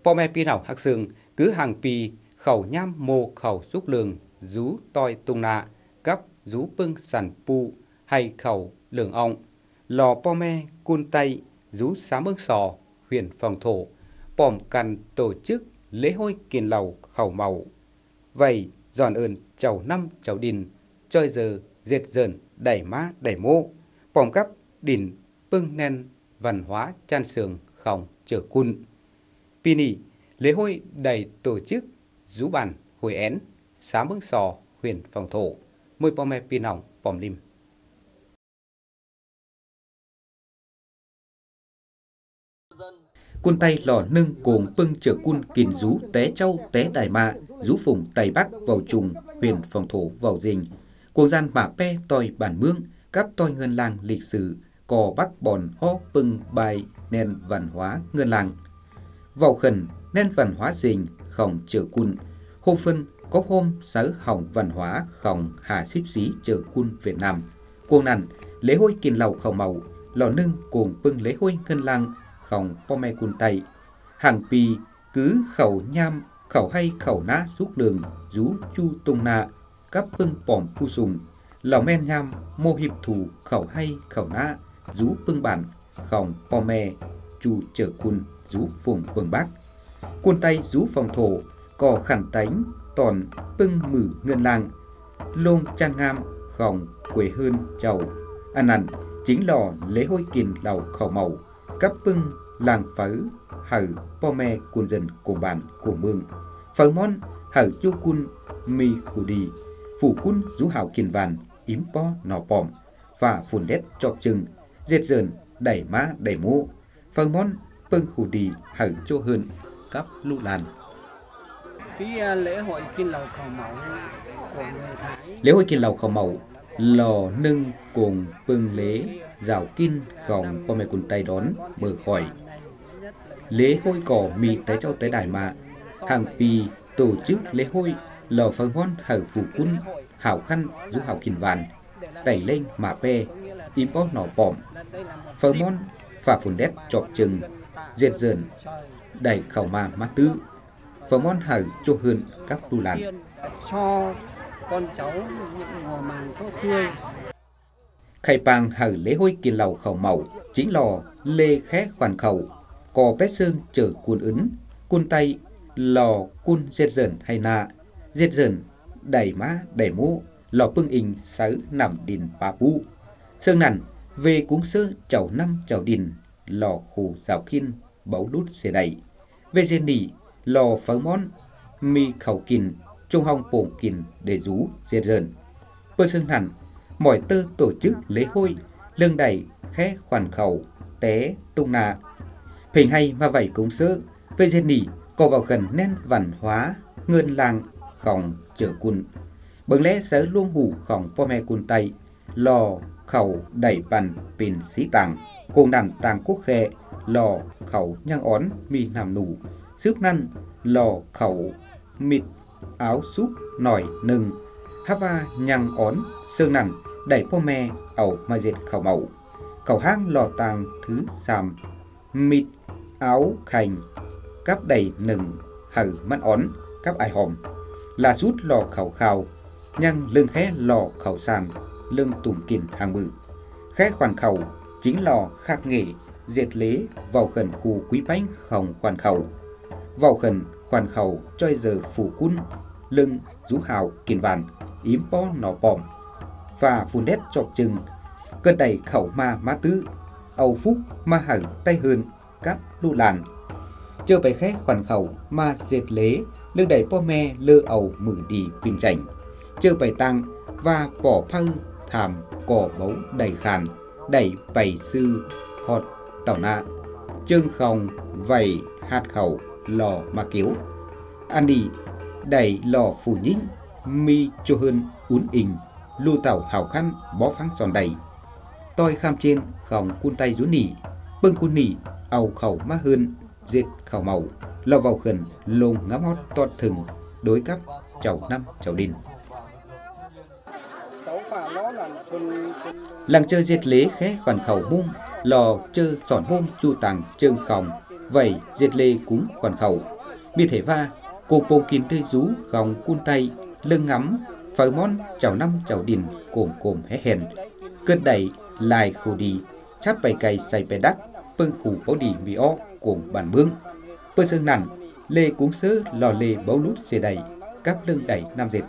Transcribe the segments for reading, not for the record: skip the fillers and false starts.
พ่อแม่พี่น้องฮักซึ่งcứ hàngปี เขาย่ำโมเขาสุกเลืองrú toi tung nạกับrú bưng sẵn pu hay khẩu lường ong lò po me cun tay rú xám bưng sò huyện phòng thổ bòm cằn tổ chức lễ hội kiền lầu khẩu màu vậy giòn ơn chầu năm chầu đình chơi giờ diệt dần đẩy má đẩy mô bòm cắp đỉnh bưng nen văn hóa chan sường khổng trở cun pini lễ hội đầy tổ chức rú bàn hồi én xám bưng sò huyện phòng thổ môi po me pi nòng pòm lim quân tay lò nâng cuồng bưng chở cun kìn rú té châu té đài mạ rú phùng tây bắc vào trùng huyện phòng thổ vào dình cuồng gian mạ pe toi bản mương cắp toi ngân làng lịch sử cò bắc bòn ho bưng bài nen văn hóa ngân làng vào khẩn nen văn hóa dình khổng chở cun hôm phân có hôm sáu hỏng văn hóa khổng hà xíp xí chở cun Việt Nam cuồng nằn lễ hội kiền lầu khẩu màu lò nâng cuồng bưng lễ hội ngân làng khổng po me cun tay hàng pi cứ khẩu nham khẩu hay khẩu ná xúc đường rú chu tung nạ cắp bưng pòm pu sùng lò men nham mô hiệp thủ khẩu hay khẩu ná rú bưng bản khổng po me chu chở cun rú phùng bưng bắc cun tay rú phòng thổ cò khản tánh toàn bưng mử ngân làng lông chan ngam khổng quê hơn chầu ăn ăn chính lò lễ hội kiền lầu khẩu màu cắp bưng làng phở hở po me cun dân cùng bản của mương phở món hở chu cun mi khu đi phủ cun rú hảo kiền vàn ím po nò pòm và phun đét chọc chừng dệt dờn đẩy má đẩy mũ phở món bưng khu đi hở chô hơn cắp lu làn lễ hội kiền lầu khẩu mẫu của người Thái lễ hội kiền lầu khẩu mẫu lò nâng cùng bưng lễ rào kinh khổng po me cun tay đón bờ khỏi lễ hội cỏ mì tới châu tới đài mạ hàng pi tổ chức lễ hội lò phở ngon hở phủ cun hảo khăn rú hảo kìn vàn tẩy lên mạ pe im po nỏ pòm phở món phà phun đét chọc chừng dệt dờn đẩy khẩu mà má tứ phở món hở cho hơn các tu làn cho con cháu những mùa màng tốt tươi khai pang hở lễ hội kiền lầu khẩu màu chính lò lê khé khoản khẩu cò pét sơn chở cuốn ứng cun tay lò cun dệt dần hay nạ dệt dần đẩy má đẩy mũ lò bưng in sáu nằm đìn bà pu sơn nằn về cúng sơ chầu năm chầu đìn lò khù rào khiên bấu đút xe đẩy về dên nỉ lò phở món mi khẩu kìn trung hong bổng kìn để rú dệt dần bơ sơn nằn mọi tơ tổ chức lễ hội lương đẩy khé khoản khẩu té tung nà hình hay mà vậy cũng sơ về dên nỉ có vào gần nén văn hóa ngân làng khổng chở cun bừng lẽ sớ luôn hủ khổng po me cun tay lò khẩu đẩy bàn pin xí tàng cùng đàn tàng quốc khe lò khẩu nhang ón mi nằm nủ xước năn lò khẩu mịt áo súp nỏi nừng hava nhang ón sương nằn đẩy po me ẩu mà dệt khẩu mẫu khẩu hang lò tàng thứ sàm mịt áo khành cắp đầy nừng hở mắt ón cắp ai hòm là sút lò khẩu khào nhang lưng khé lò khẩu sàn lưng tủm kìn hàng mự khé khoản khẩu chính lò khắc nghề dệt lế vào khẩn khu quý bánh khổng khoản khẩu vào khẩn khoản khẩu choi giờ phủ cun lưng rú hào kìn vàn ím po nỏ pòm và phun đét chọc chừng cơn đầy khẩu ma má tứ âu phúc ma hở tay hơn cắp lu làn chưa phải khé khoản khẩu ma dệt lế lưng đầy po me lơ ẩu mử đi vinh rảnh chưa phải tăng và bỏ phơ thảm cỏ bấu đầy khàn đẩy vầy sư họt tàu nạ trương khòng vầy hạt khẩu lò mà kiếu ăn đi đẩy lò phủ nhĩnh mi cho hơn uốn ình lưu tàu hảo khăn bó phăng giòn đầy tôi kham trên khòng cun tay rú nỉ bưng cun nỉ àu khẩu má hơn dệt khẩu màu lò vào khẩn lông ngắm hót toát thừng đối cắp chầu năm chầu đinh làng chơi dệt lế khé khoản khẩu mum lò chơi sòn hôm chu tàng trương khòng vậy diệt lê cúng khoản khẩu mi thể va cùng bông kín tươi rú khòng cun tay lưng ngắm phở món chảo năm chảo đình cồm hé hèn cơn đẩy lại khổ đi chắp bày cày xây bè đắc pưng khủ bấu đi mì o cùng bản mương pơ sương nằn lê cúng sớ lò lê bấu lút xê đầy cắp lưng đẩy nam dệt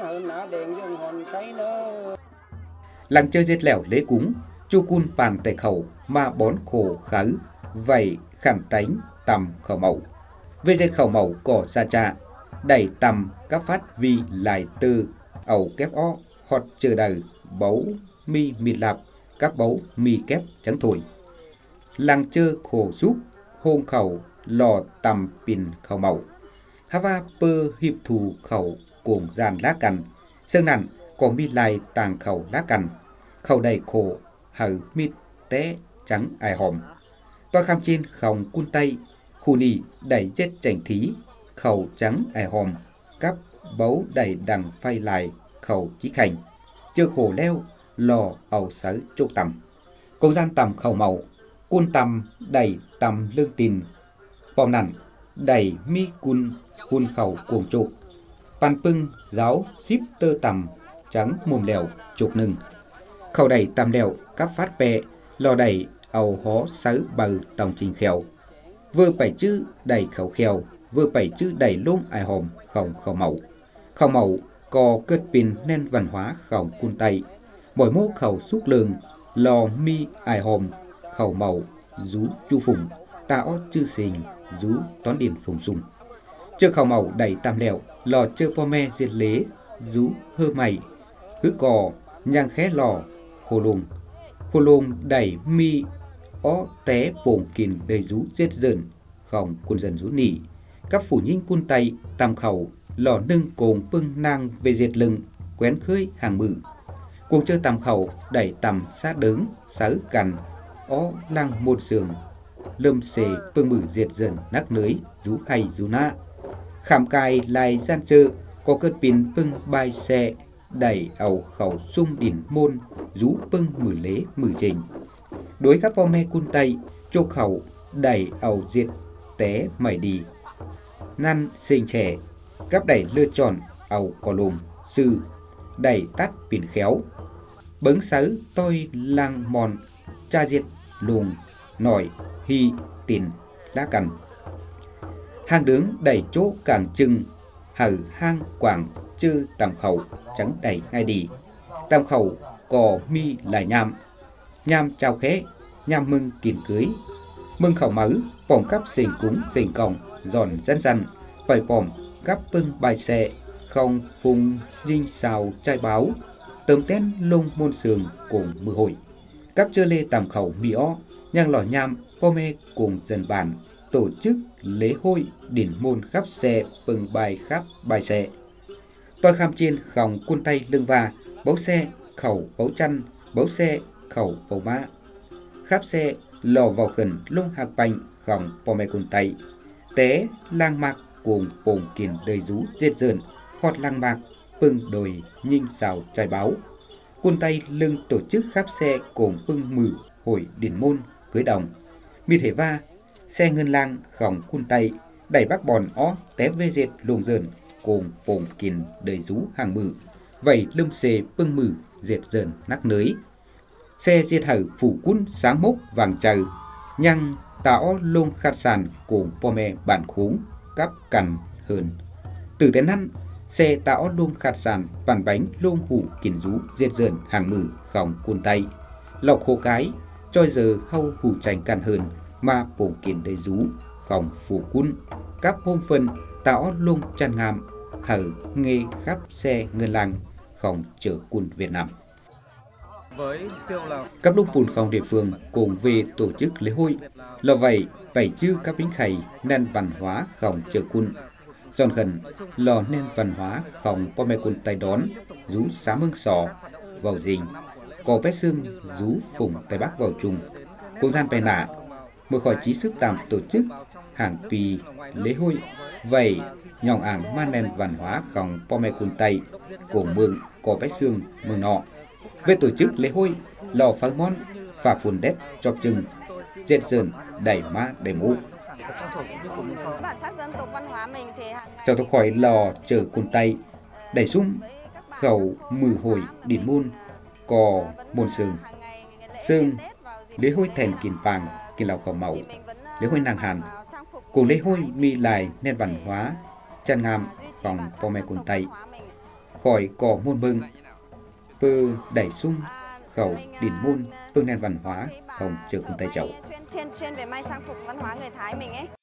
làng chơi dệt lẻo lễ cúng chu cun bàn tẩy khẩu mà bón khổ khứ vậy khẳng tánh tầm khẩu mẫu về dệt khẩu mẫu cỏ xa trà đẩy tầm các phát vi lại từ ẩu kép o hoặc chờ đời bấu mi mịt lạp các bấu mi kép trắng thổi làng chơi khổ giúp hôn khẩu lò tầm pin khẩu mẫu hava pơ hiệp thù khẩu cuồng gian lá cằn sơn nặng có mi lại tàng khẩu lá cằn khẩu đầy khổ hở mít té trắng ai hòm toa kham trên khòng cun tay khu nì đẩy chết chảnh thí khẩu trắng ai hòm cắp bấu đẩy đằng phay lại khẩu chí khảnh chưa khổ leo lò ẩu sớ chốt tầm câu gian tầm khẩu mẫu cun tầm đẩy tầm lương tin bom nặng đẩy mi cun khuôn khẩu cuồng trục pan pưng giáo ship tơ tầm trắng mồm lèo chục nừng khẩu đẩy tầm lèo các phát bè lò đẩy ẩu hó sớ bờ tòng trình khèo vừa bảy chữ đẩy khẩu khèo vừa bảy chữ đẩy lôm ai hòm khẩu mẫu có cất pin nên văn hóa khẩu cun tay mỗi mô khẩu xúc lường lò mi ai hòm khẩu mẫu rú chu phùng ta ót chư sình rú tón điền phùng sùng chưa khẩu mẫu đẩy tam lèo lò chơ po me diệt lế rú hơ mày hứ cò nhang khé lò khô lùng đẩy mi ó té bổng kìn đầy rú giết dần khòng quân dân rú nỉ các phủ nhinh cun tay tam khẩu lò nâng cồn pưng nang về diệt lưng quén khơi hàng mự cuồng chơi tam khẩu đẩy tầm sát đớn sớ cằn ó lang một giường lâm xề pưng mự diệt dần nắc nới rú hay rú na khảm cài lại gian chơ có cơn pin pưng bài xe đẩy ẩu khẩu sung đỉnh môn rú pưng mử lế mử trình đối các po me cun tay chô khẩu đẩy ẩu diệt té mày đi năn sinh trẻ các đẩy lưa tròn ẩu cò lùm sư đẩy tắt pin khéo bấng sớ tôi lang mòn cha diệt lùm nổi hi tìn lá cằn hang đứng đẩy chỗ càng trưng hở hang quảng chư tam khẩu trắng đẩy ngay đi tam khẩu cò mi lại nham chào khé nham mừng kín cưới mừng khẩu mớ bỏng cắp sình cúng sình còng giòn dân phải bỏng cắp bưng bài xe không phùng dinh xào trai báo tớm tên lông môn sườn cùng mưa hội cắp chơ lê tam khẩu mi o nhang lò nham po me cùng dân bản tổ chức lễ hội điển môn khắp xe bưng bài khắp bài xe tôi kham trên khòng cun tay lưng va bấu xe khẩu bấu chăn bấu xe khẩu bấu má khắp xe lò vào khẩn lung hạc bành khòng po me cun tay té lang mạc cùng bồng kiền đầy rú giết dơn hot lang mạc pưng đồi nhinh xào trai báo cun tay lưng tổ chức khắp xe cùng pưng mử hội điển môn cưới đồng mi thể va xe ngân lang khòng cun tay đẩy bác bòn ó té vê dệt luồng dờn cùng bồng kiền đầy rú hàng mử vậy lâm xê pưng mử dệt dờn nắc nới xe diệt hở phủ cún sáng mốc vàng trời nhăng táo lông khát sàn cùng po me bản khúng cắp cằn hơn từ tên năn xe táo lông khát sàn bản bánh lông hủ kiền rú diệt dờn hàng mử khòng cun tay lọc khô cái trôi giờ hâu hủ trành cằn hơn mà bồng kiền đầy rú khòng phủ cún cắp hôm phân táo lông chăn ngàm hở nghề khắp xe ngân lang khòng chở cun Việt Nam các lúc bùn khòng địa phương cùng về tổ chức lễ hội là vậy bảy chư các bính khầy nên văn hóa khòng chở cun giòn khẩn lò nên văn hóa khòng po me cun tay đón rú xá mương sò vào dình có bé xương rú phùng tay bắc vào trùng không gian bè nạ mới khỏi trí sức tạm tổ chức hàng pì lễ hội vậy nhòng ảng man nền văn hóa khòng po me cun tay của mương có bé xương mương nọ về tổ chức lễ hội lò pháo món phà phun đét chọc chừng dệt dờn đẩy má đẩy mũ của phong thổ cũng như của Mường So. Bản sắc dân tộc văn hóa mình thì hàng ngày Chào tôi khỏi lò chở cùn tay, đẩy sung, khẩu mừ hồi đỉnh môn, cò môn sương, lễ hội thèn kìn vàng, kìn lào khẩu mẫu, lễ hội nàng hàn, cùng lễ hội mi lại nét văn hóa, chăn ngam, phòng po me cùn tay, khỏi cò môn bưng, pơ đẩy sung, khẩu đỉnh môn, bưng nét văn hóa, không chở cùn tay chậu. chuyên về may trang phục văn hóa người Thái mình ấy.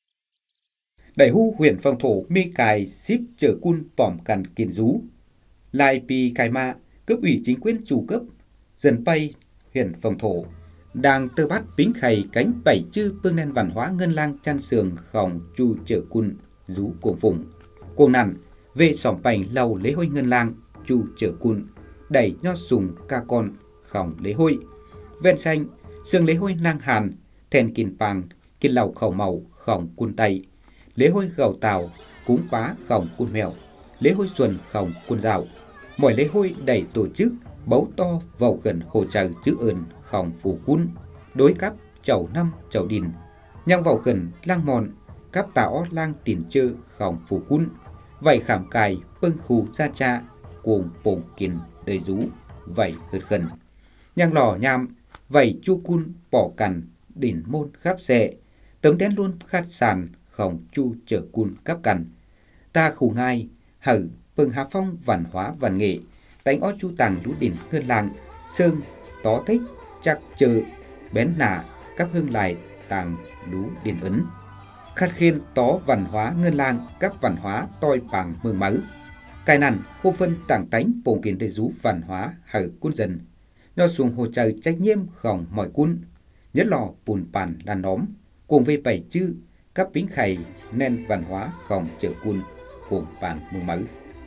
Đại hu huyện phong thổ mi cài ship chở cun phỏm cằn kiên rú. Lai pi cài ma, cấp ủy chính quyền chủ cấp, dần bay huyện phong thổ. Đang tơ bắt bính khầy cánh bảy chư phương nền văn hóa ngân lang chăn sườn khòng chu chở cun rú cuồng phùng. Cuồng nằn, về sỏm bành lầu lễ hội ngân lang chu chở cun, đẩy nho sùng ca con khòng lễ hội. Ven xanh, sương lễ hội nang hàn, thèn kìn pàng, kìn lầu khẩu màu khòng cun tay. Lễ hội gầu tàu, cúng bá khổng cun mèo, lễ hội xuân khổng cun dạo. Mọi lễ hội đầy tổ chức, bấu to vào gần hỗ trợ chữ ơn khổng phù cun, đối cắp chầu năm chầu đình, nhang vào gần lang mòn, cắp táo lang tiền chơ khổng phù cun, vậy khảm cài bưng khu gia cha, cuồng bổng kiền đời rú, vậy hợt gần. Nhang lò nham, vậy chu cun bỏ cằn, đỉnh môn khắp xe, tấm tén luôn khát sàn, khổng chu chở cun cắp cằn. Ta khủ ngai, hở, bừng hạ phong văn hóa văn nghệ, đánh ó chu tàng lũ đỉnh ngân làng, sơn, tó thích, chắc chơ, bén nạ, các hương lại tàng lũ đỉnh ấn. Khát khiên tó văn hóa ngân làng, các văn hóa toi bằng mương mỡ. Cài nằn, hô phân tảng tánh bổng kiến đề rú văn hóa hở cun dần. Nho xuống hỗ trợ trách nhiệm khổng mọi cun, nhất lò bùn bàn lan nóm, cùng về bảy chư, các bính khầy nên văn hóa khổng chở cun cùng bàn mương mỡ.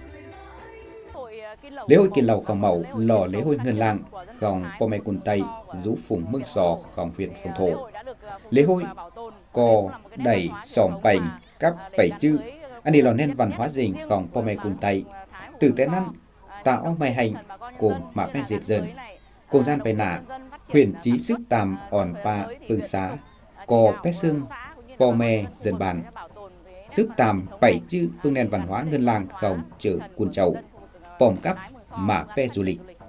Lễ hội kiền lầu khổng mẫu lò lễ hội ngân lang khổng po me cun tay rú phùng mương sò khổng huyện phong thổ. Lễ hội cò đẩy sòm bành các bảy chư anh đi lò nên văn hóa dình khổng po me cun tay từ té năn tạo mai hành cùng mà pe diệt dần cùng gian bày nả huyền trí sức tàm òn pa hương xá cò pe xương po me dần bàn sức tàm bảy chư phương nền văn hóa ngân lang khổng chở cun chậu bòm cắp mà pe du lịch.